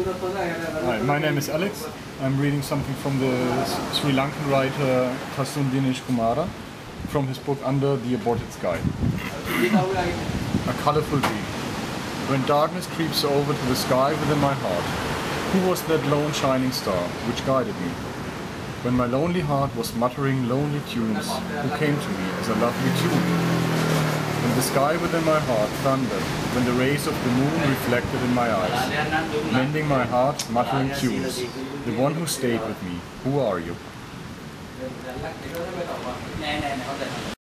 Hi, my name is Alex. I'm reading something from the Sri Lankan writer Kasun Dinesh Kumara from his book Under The Aborted Sky. A colorful dream. When darkness creeps over to the sky within my heart, who was that lone shining star which guided me? When my lonely heart was muttering lonely tunes, who came to me as a lovely tune? When the sky within my heart thundered, when the rays of the moon reflected in my eyes, mending my heart, muttering tunes, the one who stayed with me, who are you?